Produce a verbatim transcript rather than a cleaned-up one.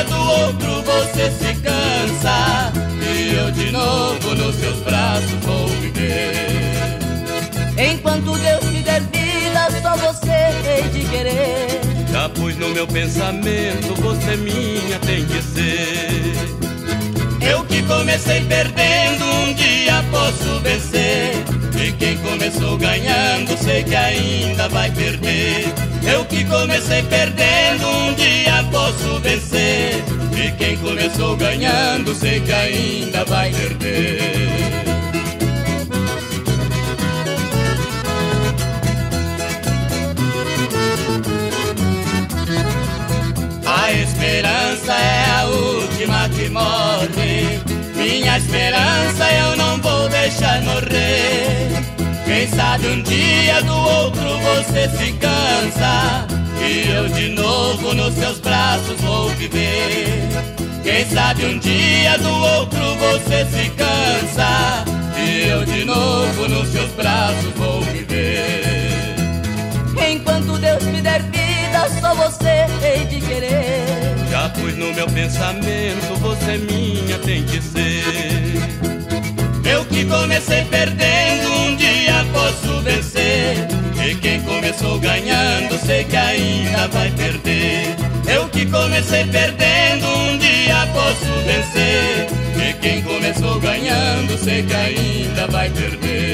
do outro você se cansa, e eu de novo nos seus braços vou viver. Enquanto Deus me der vida, só você hei de querer. Já pus no meu pensamento, você minha tem que ser. Eu que comecei perdendo, um dia posso vencer. E quem começou ganhando, sei que ainda vai perder. Eu que comecei perdendo, um dia posso vencer. E quem começou ganhando, sei que ainda vai perder. A esperança é a última que morre. Minha esperança eu não vou deixar morrer. Quem sabe um dia do outro você se cansa, e eu de novo nos seus braços vou viver. Quem sabe um dia do outro você se cansa, e eu de novo nos seus braços vou viver. Enquanto Deus me der vida, só você hei de querer. Já pus no meu pensamento, você minha tem que ser. Eu que comecei perdendo, um dia posso vencer. E quem começou ganhando, sei que ainda vai perder. Eu que comecei perdendo, um dia posso vencer. E quem começou ganhando, sei que ainda vai perder.